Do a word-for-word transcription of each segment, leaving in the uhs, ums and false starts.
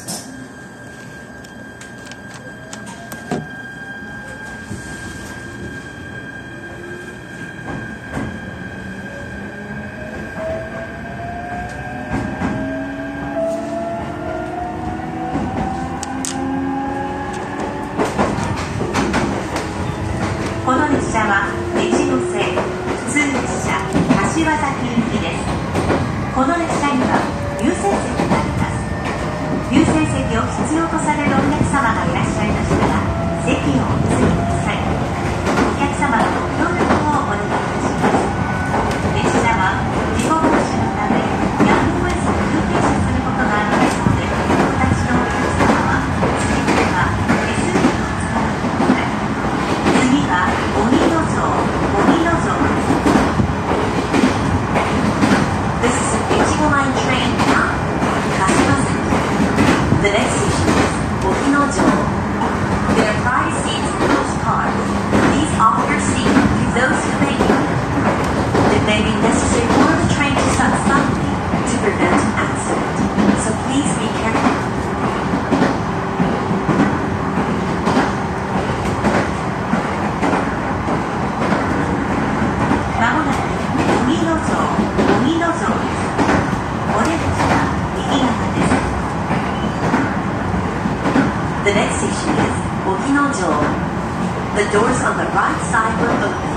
この列車は越後線普通列車柏崎行きです。この列車には優先席があります。優先席を必要とされるお客様がいらっしゃいましたら席をお譲りください。お客様のご協力をお願いいたします。列車は事故防止のためやむを得ず急停車することがありますので、お立ちのお客様は席には手すりを使ってください。次は鬼の城、鬼の城です。This is an Echigo Line train bound Kashiwazaki. The next station is Okinojo. There are priority seats in most cars. These offer your seat to those who may need them. It may be necessary for the train to stop suddenly to prevent an accident, so please be careful.The next station is Okinojo. The doors on the right side will open.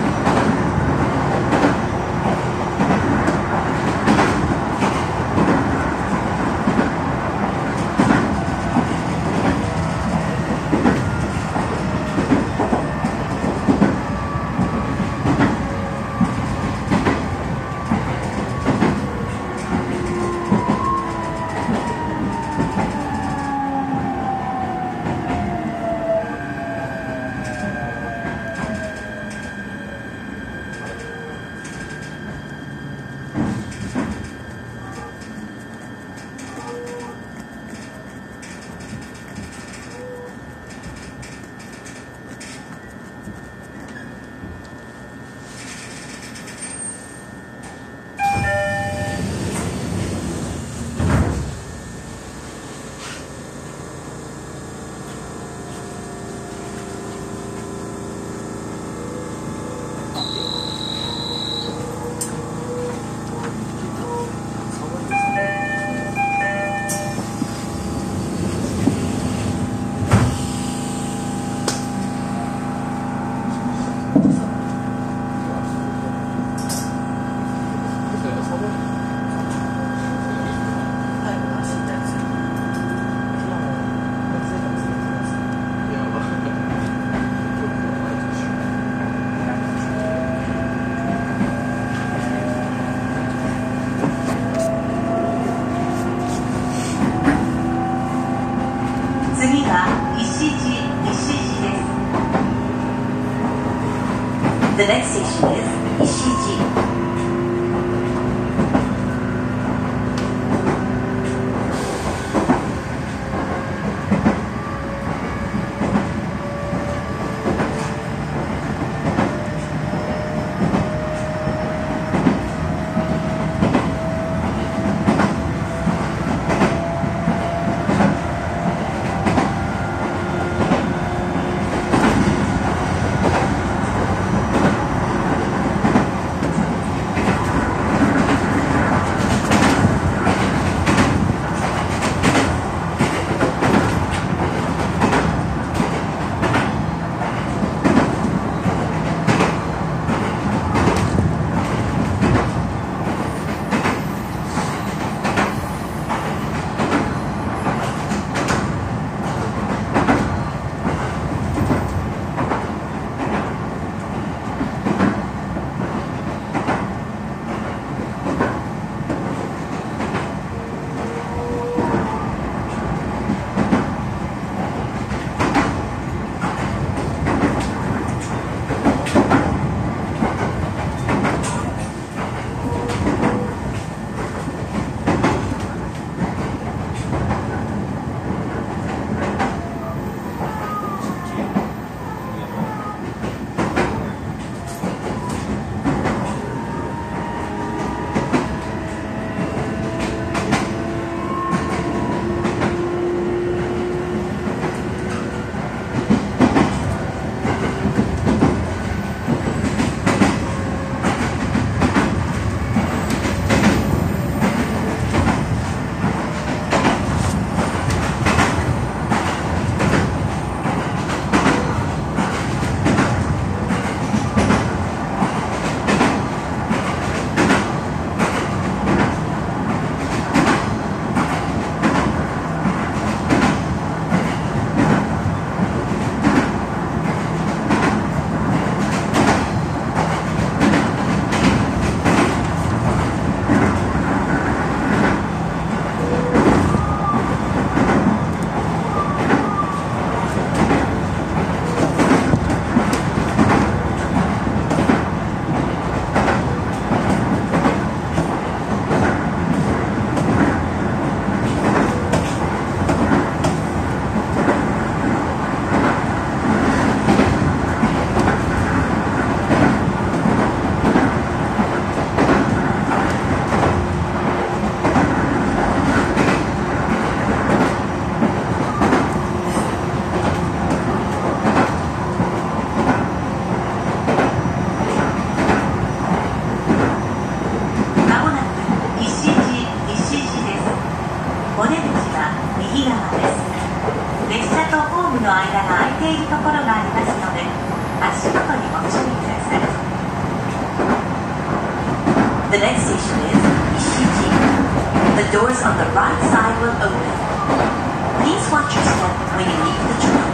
The next station is Ishiji. ているところがありますので、足元にご注意ください。The next station is Ishiji. The doors on the right side will open. Please watch your step when you leave the train.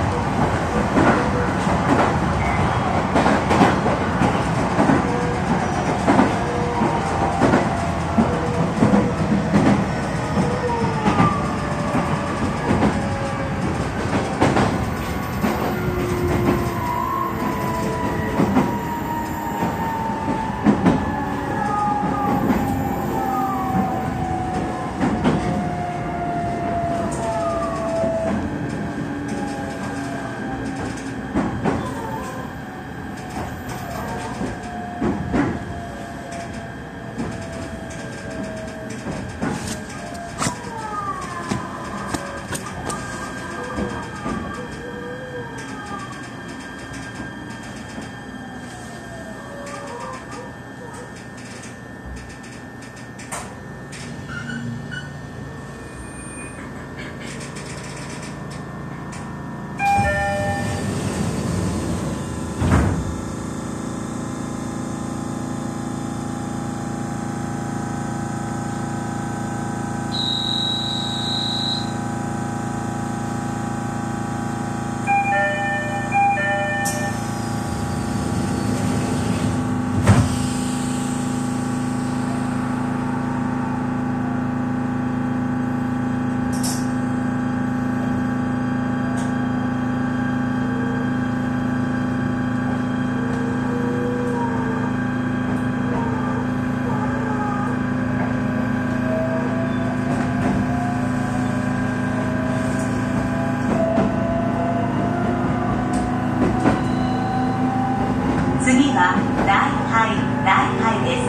次は大杯大杯です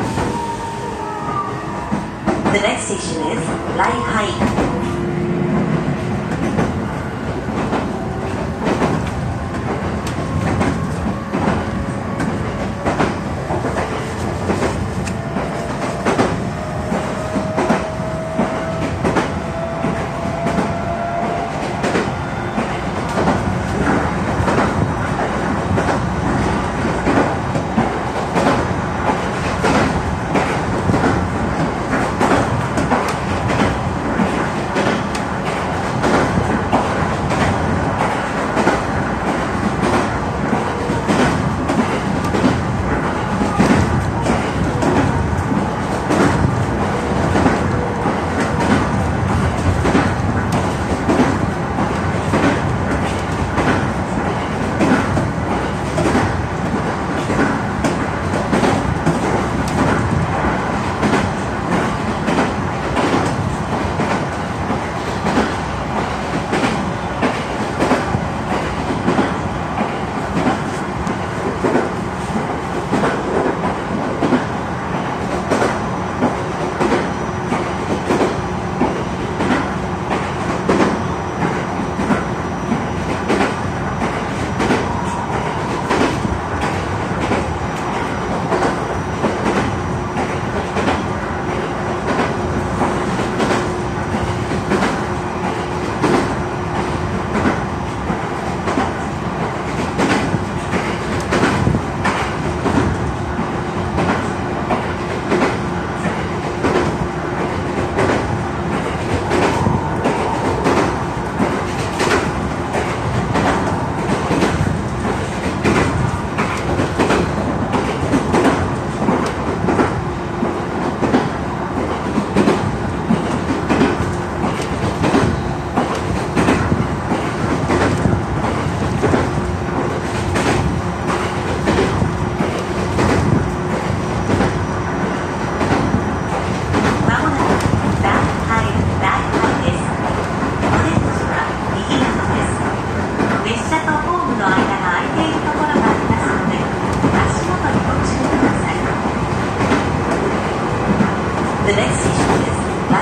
。The next station is 来杯。The next station is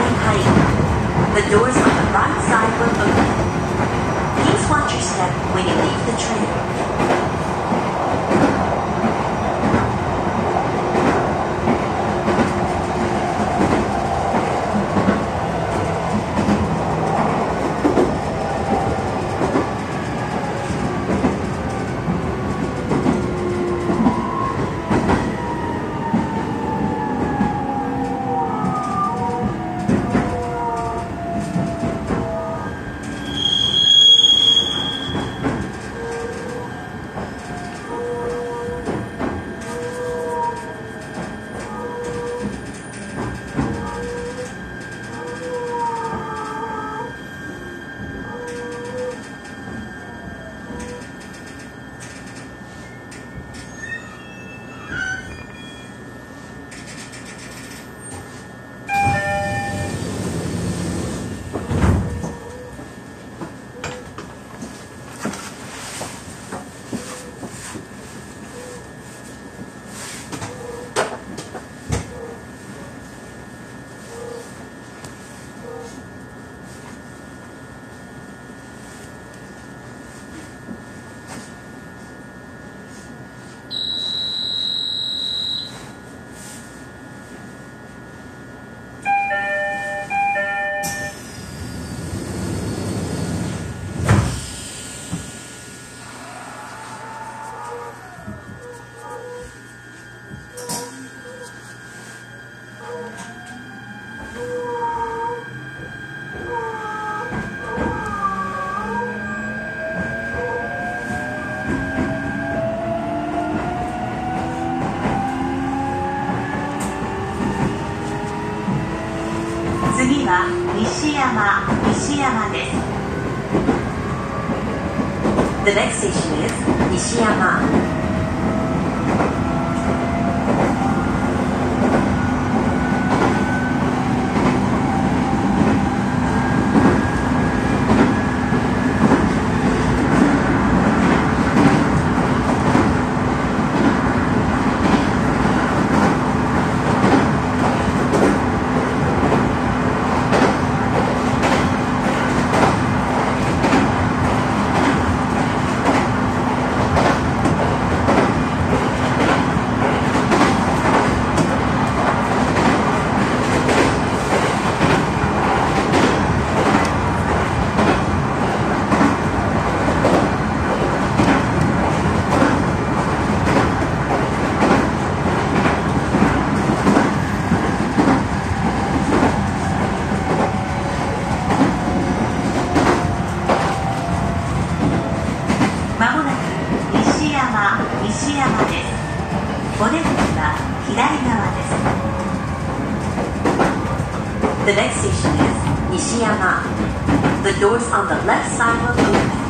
Laihai. The doors on the right side will open. Please watch your step when you leave the train. 次は西山西山です。 The next station is Nishiyama. まもなく西山西山です。お出口は左側です。 The next station is Nishiyama. The doors on the left side will open.